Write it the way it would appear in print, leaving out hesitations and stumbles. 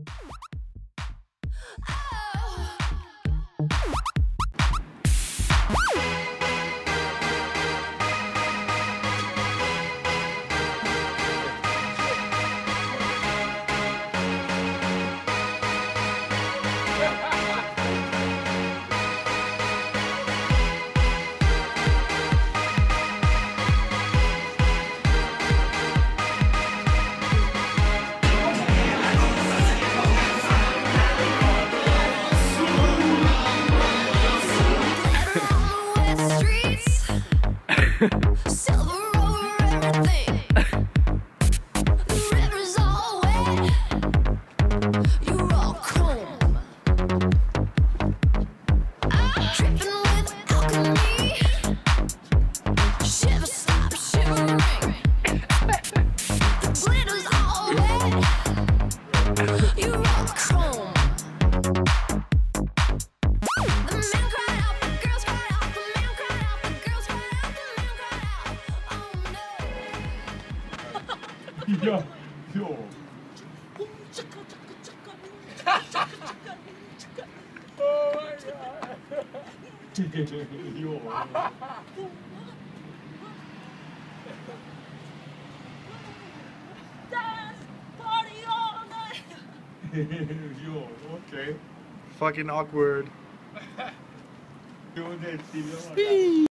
Silver over everything. The river's all wet. You're all chrome. I'm dripping with alchemy. Shiver, stop shivering. The glitter's all wet. You're all chrome. The man cried out, the girls cried out, the man cried out, the girls cried out, the man cried out. Oh no. Yo, yo. Oh my god. Yo. Dance, party all night. Yo, okay. Fucking awkward. Yo, that's